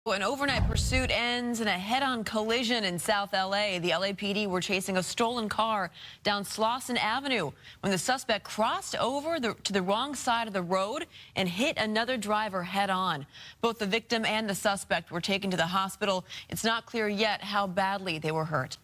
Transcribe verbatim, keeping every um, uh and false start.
An overnight pursuit ends in a head-on collision in South L A. The L A P D were chasing a stolen car down Slauson Avenue when the suspect crossed over the, to the wrong side of the road and hit another driver head-on. Both the victim and the suspect were taken to the hospital. It's not clear yet how badly they were hurt.